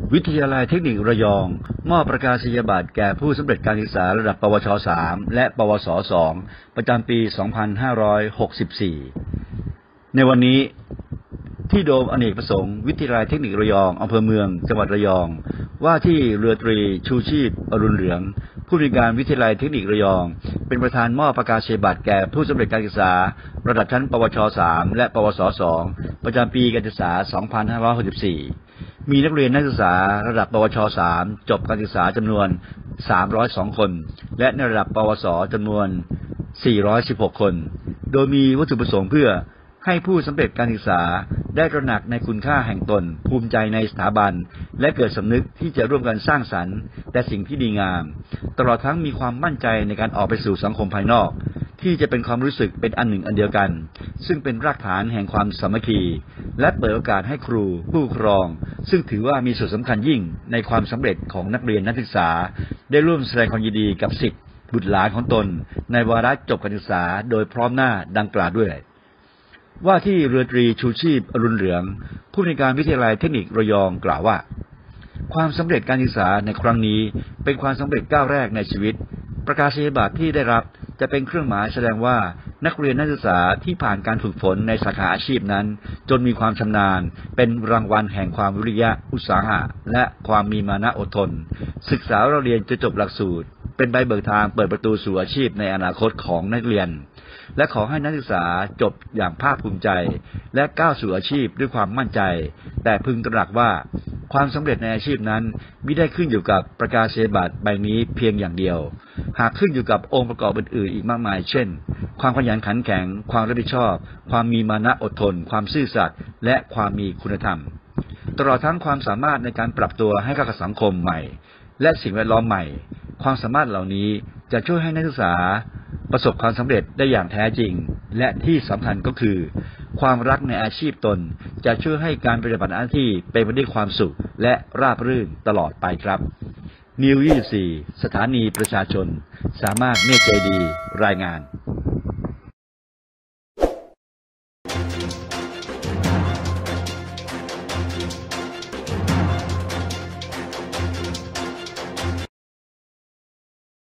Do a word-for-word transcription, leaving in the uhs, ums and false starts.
วิทยาลัยเทคนิคระยองมอบประกาศนียบัตรแก่ผู้สำเร็จการศึกษาระดับปวช สาม และปวส สอง ประจำปี สองพันห้าร้อยหกสิบสี่ ในวันนี้ที่โดมอเนกประสงค์วิทยาลัยเทคนิคระยองอำเภอเมืองจังหวัดระยองว่าที่เรือตรีชูชีพอรุณเหลืองผู้อำนวยการวิทยาลัยเทคนิคระยองเป็นประธานมอบประกาศนียบัตรแก่ผู้สำเร็จการศึกษาระดับชั้นปวช สาม และปวส สอง ประจำปีการศึกษา สองพันห้าร้อยหกสิบสี่ มีนักเรียนนักศึกษาระดับปวช สาม จบการศึกษาจำนวน สามร้อยสอง คนและในระดับปวส จำนวน สี่ร้อยสิบหก คน โดยมีวัตถุประสงค์เพื่อให้ผู้สำเร็จการศึกษาได้ตระหนักในคุณค่าแห่งตนภูมิใจในสถาบันและเกิดสำนึกที่จะร่วมกันสร้างสรรค์แต่สิ่งที่ดีงามตลอดทั้งมีความมั่นใจในการออกไปสู่สังคมภายนอกที่จะเป็นความรู้สึกเป็นอันหนึ่งอันเดียวกันซึ่งเป็นรากฐานแห่งความสามัคคีและเปิดโอกาสให้ครูผู้ปกครองซึ่งถือว่ามีส่วนสำคัญยิ่งในความสำเร็จของนักเรียนนักศึกษาได้ร่วมแสดงความยินดีกับศิษย์บุตรหลานของตนในวาระจบการศึกษาโดยพร้อมหน้าดังกล่าวด้วยว่าที่เรือตรีชูชีพอรุณเหลืองผู้อำนวยการวิทยาลัยเทคนิคระยองกล่าวว่าความสำเร็จการศึกษาในครั้งนี้เป็นความสำเร็จก้าวแรกในชีวิตประกาศนียบัตรที่ได้รับจะเป็นเครื่องหมายแสดงว่านักเรียนนักศึกษาที่ผ่านการฝึกฝนในสาขาอาชีพนั้นจนมีความชำนาญเป็นรางวัลแห่งความวิริยะอุตสาหะและความมีมานะอดทนศึกษาเราเรียนจนจบหลักสูตรเป็นใบเบิกทางเปิดประตูสู่อาชีพในอนาคตของนักเรียนและขอให้นักศึกษาจบอย่างภาคภูมิใจและก้าวสู่อาชีพด้วยความมั่นใจแต่พึงตระหนักว่าความสำเร็จในอาชีพนั้นมิได้ขึ้นอยู่กับประกาศนียบัตรใบนี้เพียงอย่างเดียวหากขึ้นอยู่กับองค์ประกอบอื่นๆอีกมากมายเช่นความขยันขันแข็งความรับผิดชอบความมีมานะอดทนความซื่อสัตย์และความมีคุณธรรมตลอดทั้งความสามารถในการปรับตัวให้เข้ากับสังคมใหม่และสิ่งแวดล้อมใหม่ความสามารถเหล่านี้จะช่วยให้นักศึกษาประสบความสำเร็จได้อย่างแท้จริงและที่สำคัญก็คือความรักในอาชีพตนจะช่วยให้การปฏิบัติหน้าที่เป็นไปด้วยความสุขและราบรื่นตลอดไปครับนิวยี่สิบสี่สถานีประชาชนสามารถเมฆใจดีรายงาน